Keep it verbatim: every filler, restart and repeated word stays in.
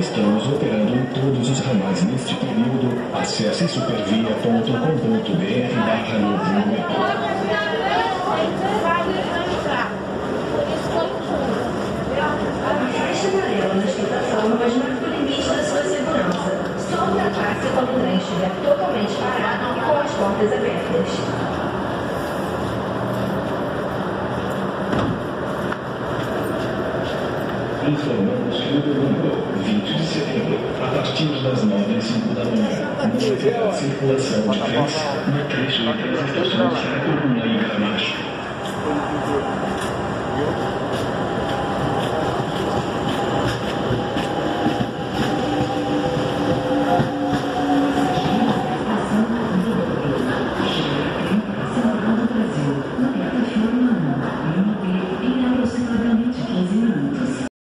estamos operando em todos os ramais neste período. Acesse supervia ponto com ponto br barra movimento. A faixa amarela nas plataformas marca o limite da sua segurança. Só ultrapasse quando o trem estiver totalmente parado e com as portas abertas. Informamos que no domingo, vinte de setembro, a partir das nove e cinco da manhã, não haverá circulação de trens no trecho entre as estações